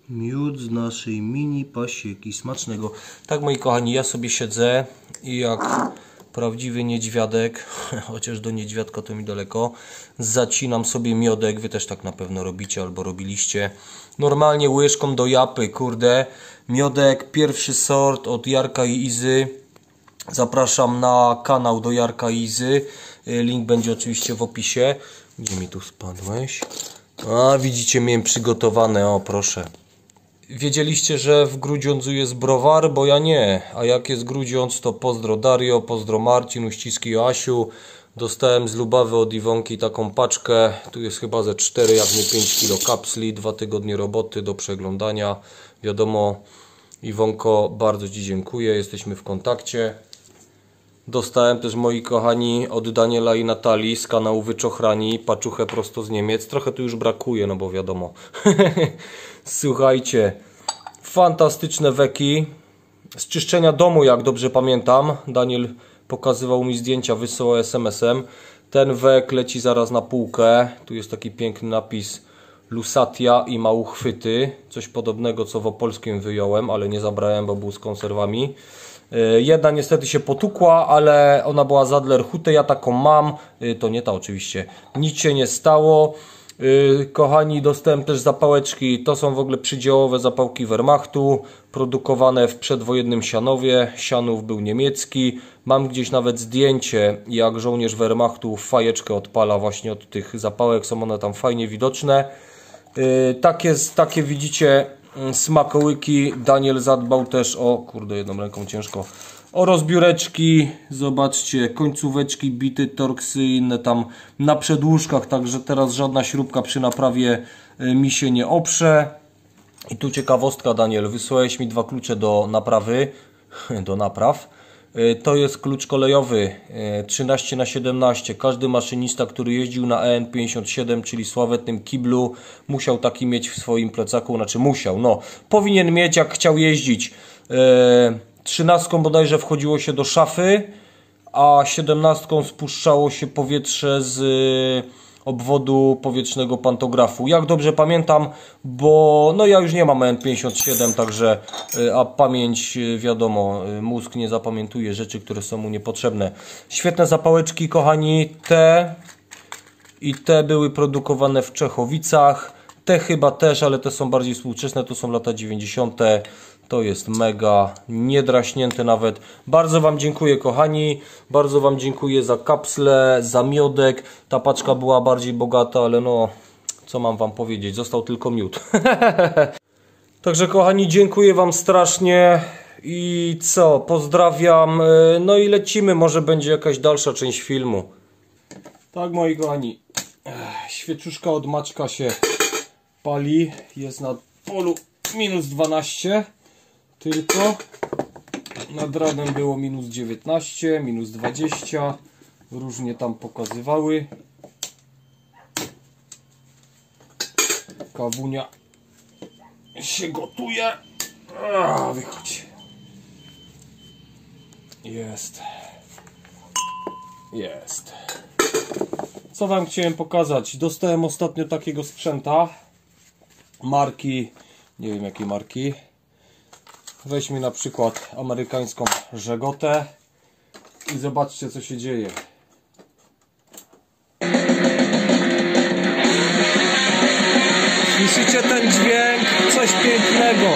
Miód z naszej mini pasieki. Smacznego. Tak, moi kochani, ja sobie siedzę i jak prawdziwy niedźwiadek, chociaż do niedźwiadka to mi daleko, zacinam sobie miodek. Wy też tak na pewno robicie albo robiliście. Normalnie łyżką do japy, kurde. Miodek, pierwszy sort od Jarka i Izy. Zapraszam na kanał do Jarka i Izy. Link będzie oczywiście w opisie. Gdzie mi tu spadłeś? A, widzicie, miałem przygotowane, o proszę. Wiedzieliście, że w Grudziądzu jest browar? Bo ja nie. A jak jest Grudziądz, to pozdro Dario, pozdro Marcin, uściski Joasiu. Dostałem z Lubawy od Iwonki taką paczkę. Tu jest chyba ze 4, jak nie 5 kilo kapsli. 2 tygodnie roboty do przeglądania. Wiadomo, Iwonko, bardzo Ci dziękuję. Jesteśmy w kontakcie. Dostałem też, moi kochani, od Daniela i Natalii z kanału Wyczochrani paczuchę prosto z Niemiec. Trochę tu już brakuje, no bo wiadomo. Słuchajcie, fantastyczne weki z czyszczenia domu, jak dobrze pamiętam. Daniel pokazywał mi zdjęcia, wysyłał SMS-em. Ten wek leci zaraz na półkę. Tu jest taki piękny napis Lusatia i ma uchwyty. Coś podobnego, co w Opolskim wyjąłem, ale nie zabrałem, bo był z konserwami. Jedna niestety się potukła, ale ona była z Adlerhütte, ja taką mam. To nie ta oczywiście. Nic się nie stało. Kochani, dostałem też zapałeczki. To są w ogóle przydziałowe zapałki Wehrmachtu, produkowane w przedwojennym Sianowie. Sianów był niemiecki. Mam gdzieś nawet zdjęcie, jak żołnierz Wehrmachtu fajeczkę odpala właśnie od tych zapałek. Są one tam fajnie widoczne. Takie widzicie smakołyki. Daniel zadbał też o, kurde, jedną ręką ciężko, o rozbióreczki. Zobaczcie, końcóweczki, bity, torksy i inne tam na przedłużkach, także teraz żadna śrubka przy naprawie mi się nie oprze. I tu ciekawostka, Daniel, wysłałeś mi 2 klucze do naprawy, do napraw. To jest klucz kolejowy 13×17. Każdy maszynista, który jeździł na EN57, czyli sławetnym kiblu, musiał taki mieć w swoim plecaku. Znaczy musiał, no powinien mieć, jak chciał jeździć. 13 bodajże wchodziło się do szafy, a 17 spuszczało się powietrze z obwodu powietrznego pantografu. Jak dobrze pamiętam, bo no ja już nie mam N57, także a pamięć, wiadomo, mózg nie zapamiętuje rzeczy, które są mu niepotrzebne. Świetne zapałeczki, kochani. Te i te były produkowane w Czechowicach. Te chyba też, ale te są bardziej współczesne. To są lata 90. To jest mega, niedraśnięte nawet. Bardzo Wam dziękuję, kochani. Bardzo Wam dziękuję za kapsle, za miodek. Ta paczka była bardziej bogata, ale no, co mam Wam powiedzieć? Został tylko miód. Także, kochani, dziękuję Wam strasznie. I co? Pozdrawiam. No i lecimy. Może będzie jakaś dalsza część filmu. Tak, moi kochani. Świeczuszka od Maćka się pali. Jest na polu minus 12. Tylko nad ranem było minus 19, minus 20. Różnie tam pokazywały. Kawunia się gotuje. Wychodź. Jest. Jest. Co Wam chciałem pokazać? Dostałem ostatnio takiego sprzęta. Marki, nie wiem jakiej marki. Weźmy na przykład amerykańską Żegotę i zobaczcie, co się dzieje. Słyszycie ten dźwięk? Coś pięknego.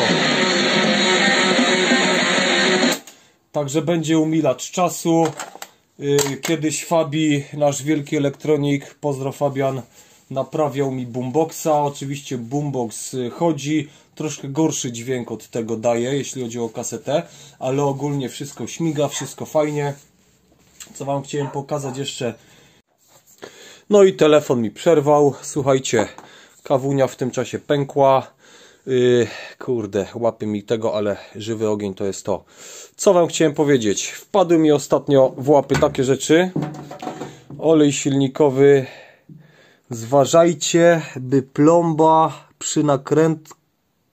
Także będzie umilacz czasu. Kiedyś Fabi, nasz wielki elektronik, pozdro Fabian, naprawiał mi boomboxa. Oczywiście boombox chodzi. Troszkę gorszy dźwięk od tego daje, jeśli chodzi o kasetę, ale ogólnie wszystko śmiga, wszystko fajnie. Co Wam chciałem pokazać jeszcze? No i telefon mi przerwał. Słuchajcie, kawunia w tym czasie pękła. Kurde, łapie mi tego, ale żywy ogień to jest to. Co Wam chciałem powiedzieć? Wpadły mi ostatnio w łapy takie rzeczy. Olej silnikowy. Zważajcie, by plomba przy nakrętce,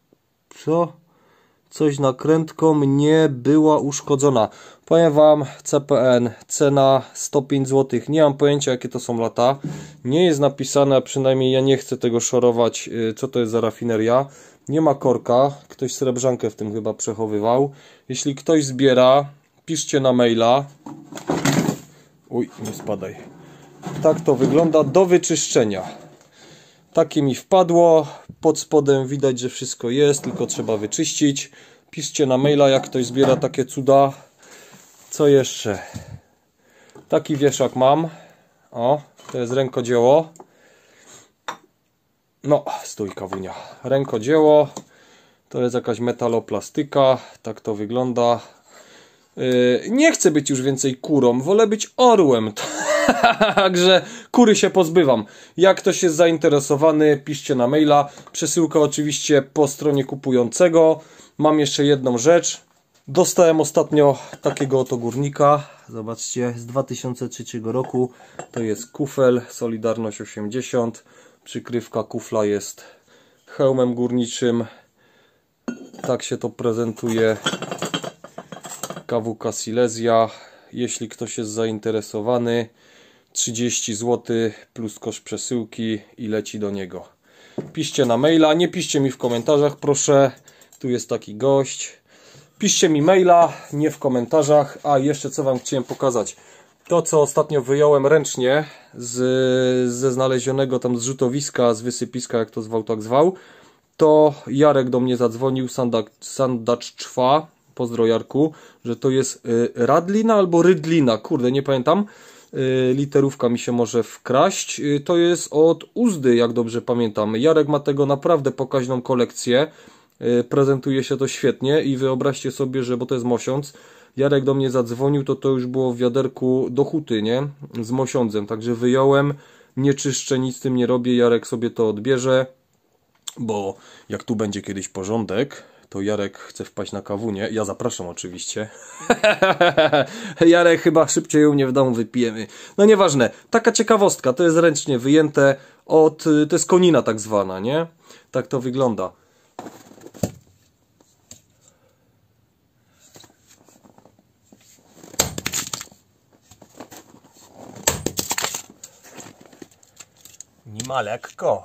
coś nakrętką nie była uszkodzona. Powiem Wam, CPN, cena 105 zł. Nie mam pojęcia, jakie to są lata. Nie jest napisane, a przynajmniej ja nie chcę tego szorować, co to jest za rafineria. Nie ma korka. Ktoś srebrzankę w tym chyba przechowywał. Jeśli ktoś zbiera, piszcie na maila. Uj, nie spadaj. Tak to wygląda do wyczyszczenia. Takie mi wpadło. Pod spodem widać, że wszystko jest, tylko trzeba wyczyścić. Piszcie na maila, jak ktoś zbiera takie cuda. Co jeszcze? Taki wieszak mam. O, to jest rękodzieło. No, stój kawunia. Rękodzieło. To jest jakaś metaloplastyka. Tak to wygląda. Nie chcę być już więcej kurą. Wolę być orłem. Także kury się pozbywam. Jak ktoś jest zainteresowany, piszcie na maila. Przesyłka oczywiście po stronie kupującego. Mam jeszcze jedną rzecz. Dostałem ostatnio takiego oto górnika. Zobaczcie, z 2003 roku. To jest kufel Solidarność 80. Przykrywka kufla jest hełmem górniczym. Tak się to prezentuje. KWK Silesia. Jeśli ktoś jest zainteresowany, 30 zł plus koszt przesyłki i leci do niego. Piszcie na maila, nie piszcie mi w komentarzach, proszę. Tu jest taki gość. Piszcie mi maila, nie w komentarzach. A jeszcze co wam chciałem pokazać. To, co ostatnio wyjąłem ręcznie ze znalezionego tam zrzutowiska, z wysypiska, jak to zwał, tak zwał, to Jarek do mnie zadzwonił, sandacz czwa, pozdro Jarku, że to jest radlina albo rydlina, kurde, nie pamiętam, literówka mi się może wkraść. To jest od Uzdy, jak dobrze pamiętam. Jarek ma tego naprawdę pokaźną kolekcję, prezentuje się to świetnie i wyobraźcie sobie, że, bo to jest mosiądz, Jarek do mnie zadzwonił, to już było w wiaderku do huty, nie? Z mosiądzem, także wyjąłem, nie czyszczę, nic z tym nie robię, Jarek sobie to odbierze, bo jak tu będzie kiedyś porządek, to Jarek chce wpaść na kawunię. Ja zapraszam oczywiście. Jarek, chyba szybciej u mnie w domu wypijemy. No nieważne. Taka ciekawostka. To jest ręcznie wyjęte od... To jest konina tak zwana, nie? Tak to wygląda. Nie ma lekko.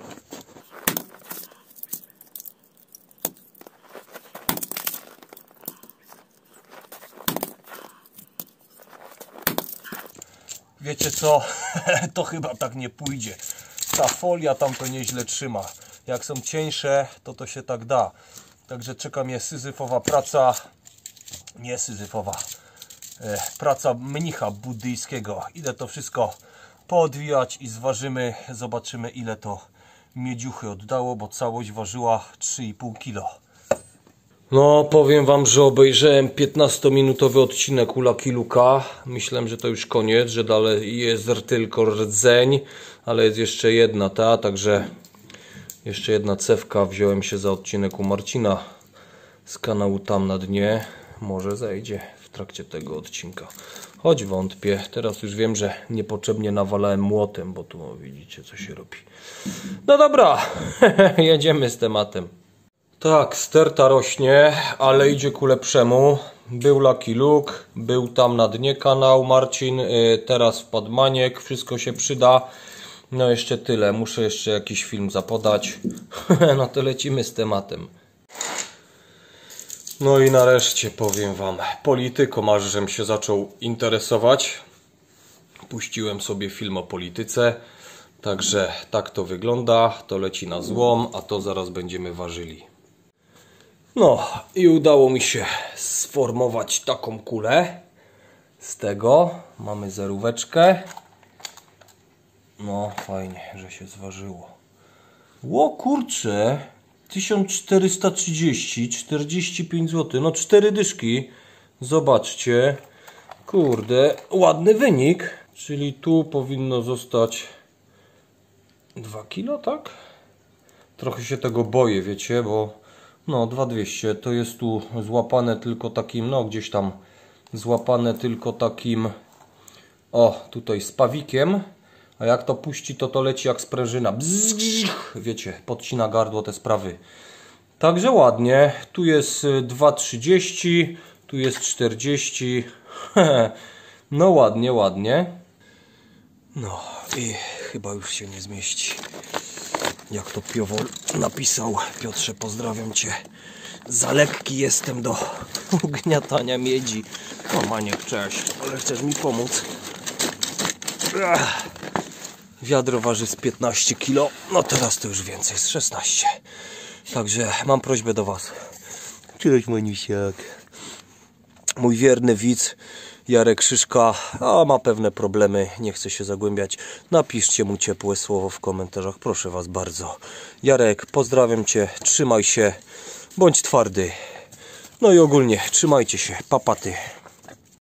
Wiecie co? To chyba tak nie pójdzie. Ta folia tam to nieźle trzyma. Jak są cieńsze, to się tak da. Także czeka mnie syzyfowa praca. Nie syzyfowa. Praca mnicha buddyjskiego. Idę to wszystko poodwijać i zważymy. Zobaczymy, ile to miedziuchy oddało, bo całość ważyła 3,5 kg. No, powiem wam, że obejrzałem 15-minutowy odcinek u Lucky Luka. Myślałem, że to już koniec, że dalej jest tylko rdzeń, ale jest jeszcze jedna także jeszcze jedna cewka. Wziąłem się za odcinek u Marcina z kanału Tam na dnie. Może zejdzie w trakcie tego odcinka. Choć wątpię. Teraz już wiem, że niepotrzebnie nawalałem młotem, bo tu widzicie, co się robi. No dobra, jedziemy z tematem. Tak, sterta rośnie, ale idzie ku lepszemu. Był Lucky Luke, był Tam na dnie kanał Marcin, teraz wpadł Maniek, wszystko się przyda. No jeszcze tyle, muszę jeszcze jakiś film zapodać. No to lecimy z tematem. No i nareszcie powiem wam, polityką aż żem się zaczął interesować. Puściłem sobie film o polityce, także tak to wygląda, to leci na złom, a to zaraz będziemy ważyli. No i udało mi się sformować taką kulę. Z tego mamy zeróweczkę. No fajnie, że się zważyło. Ło kurczę, 1430, 45 zł, no 4 dyszki. Zobaczcie, kurde, ładny wynik. Czyli tu powinno zostać 2 kilo, tak? Trochę się tego boję, wiecie, bo no 2200 to jest tu złapane tylko takim, no gdzieś tam złapane tylko takim, o tutaj spawikiem, a jak to puści, to leci jak sprężyna. Bzzz, wiecie, podcina gardło te sprawy. Także ładnie, tu jest 2,30, tu jest 40, no ładnie, ładnie. No i chyba już się nie zmieści. Jak to Piowol napisał. Piotrze, pozdrawiam Cię. Za lekki jestem do ugniatania miedzi. O, Maniek, cześć. Ale chcesz mi pomóc? Wiadro waży z 15 kg. No teraz to już więcej, z 16. Także mam prośbę do Was. Cześć, Manisiak. Mój wierny widz Jarek Szyszka ma pewne problemy, nie chce się zagłębiać. Napiszcie mu ciepłe słowo w komentarzach, proszę Was bardzo. Jarek, pozdrawiam Cię, trzymaj się, bądź twardy. No i ogólnie trzymajcie się, papaty.